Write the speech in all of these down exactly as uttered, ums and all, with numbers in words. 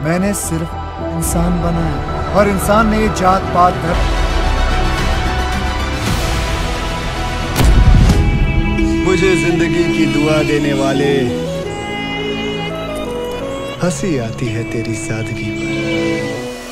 मैंने सिर्फ इंसान बनाया और इंसान ने ये जात पात धर्म। मुझे जिंदगी की दुआ देने वाले, हंसी आती है तेरी सादगी पर।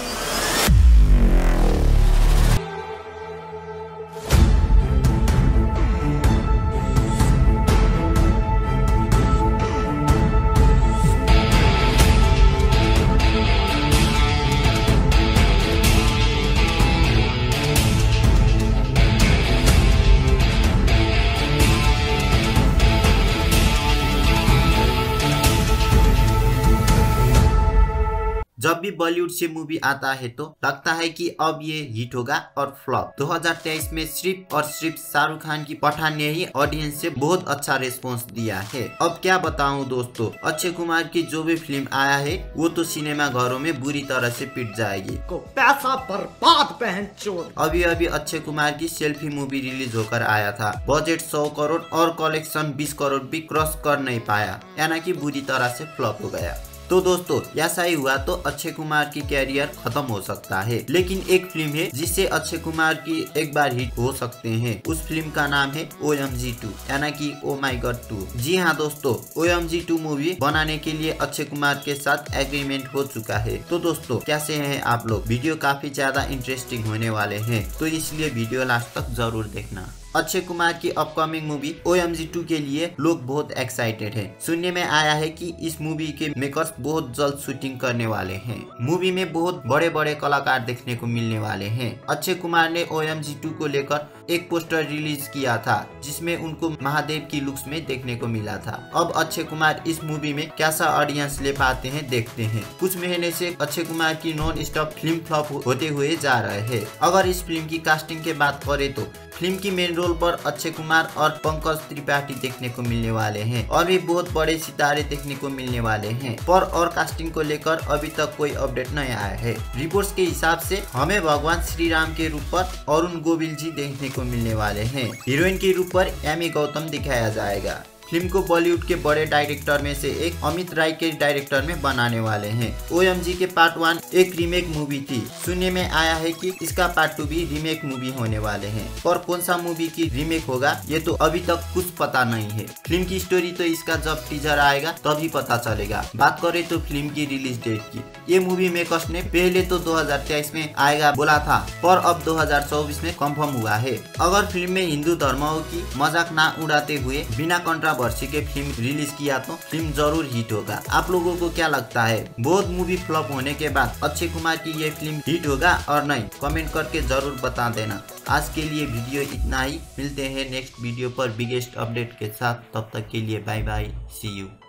जब भी बॉलीवुड से मूवी आता है तो लगता है कि अब ये हिट होगा और फ्लॉप। दो हज़ार तेईस में सिर्फ और सिर्फ शाहरुख खान की पठान ने ही ऑडियंस से बहुत अच्छा रिस्पॉन्स दिया है। अब क्या बताऊं दोस्तों, अक्षय कुमार की जो भी फिल्म आया है वो तो सिनेमा घरों में बुरी तरह से पिट जाएगी। को पैसा बर्बाद पहन चोर। अभी अभी अक्षय कुमार की सेल्फी मूवी रिलीज होकर आया था। बजट सौ करोड़ और कलेक्शन बीस करोड़ भी क्रॉस कर नहीं पाया, यानी कि बुरी तरह से फ्लॉप हो गया। तो दोस्तों ऐसा ही हुआ तो अक्षय कुमार की कैरियर खत्म हो सकता है। लेकिन एक फिल्म है जिससे अक्षय कुमार की एक बार हिट हो सकते हैं। उस फिल्म का नाम है ओ एम जी टू, यानी कि ओ माई गॉड टू। जी हाँ दोस्तों, O M G two movie बनाने के लिए अक्षय कुमार के साथ एग्रीमेंट हो चुका है। तो दोस्तों कैसे हैं आप लोग? वीडियो काफी ज्यादा इंटरेस्टिंग होने वाले हैं, तो इसलिए वीडियो लास्ट तक जरूर देखना। अक्षय कुमार की upcoming movie O M G two के लिए लोग बहुत एक्साइटेड हैं। सुनने में आया है कि इस मूवी के मेकर्स बहुत जल्द शूटिंग करने वाले हैं। मूवी में बहुत बड़े बड़े कलाकार देखने को मिलने वाले हैं। अक्षय कुमार ने ओ एम जी टू को लेकर एक पोस्टर रिलीज किया था जिसमें उनको महादेव की लुक्स में देखने को मिला था। अब अक्षय कुमार इस मूवी में कैसा ऑडियंस ले पाते हैं देखते हैं। कुछ महीने से अक्षय कुमार की नॉन स्टॉप फिल्म फ्लॉप होते हुए जा रहे हैं। अगर इस फिल्म की कास्टिंग की बात करें तो फिल्म की मेन रोल पर अक्षय कुमार और पंकज त्रिपाठी देखने को मिलने वाले हैं और भी बहुत बड़े सितारे देखने को मिलने वाले हैं। पर और कास्टिंग को लेकर अभी तक कोई अपडेट नहीं आया है। रिपोर्ट्स के हिसाब से हमें भगवान श्री राम के रूप पर अरुण गोविल जी देखने को मिलने वाले हैं। हीरोइन के रूप पर एमी गौतम दिखाया जाएगा। फिल्म को बॉलीवुड के बड़े डायरेक्टर में से एक अमित राय के डायरेक्टर में बनाने वाले हैं। ओ एम जी के पार्ट वन एक रीमेक मूवी थी। सुनने में आया है कि इसका पार्ट टू भी रीमेक मूवी होने वाले हैं। पर कौन सा मूवी की रीमेक होगा ये तो अभी तक कुछ पता नहीं है। फिल्म की स्टोरी तो इसका जब टीजर आएगा तभी पता चलेगा। बात करें तो फिल्म की रिलीज डेट की, ये मूवी मेकर्स ने पहले तो दो हज़ार तेईस में आएगा बोला था, पर अब दो हज़ार चौबीस में कंफर्म हुआ है। अगर फिल्म में हिंदू धर्मों की मजाक ना उड़ाते हुए बिना कंट्रा वर्षी के फिल्म रिलीज किया तो फिल्म जरूर हिट होगा। आप लोगों को क्या लगता है? बहुत मूवी फ्लॉप होने के बाद अक्षय कुमार की ये फिल्म हिट होगा और नहीं? कमेंट करके जरूर बता देना। आज के लिए वीडियो इतना ही। मिलते हैं नेक्स्ट वीडियो पर बिगेस्ट अपडेट के साथ। तब तक के लिए बाय बाय, सी यू।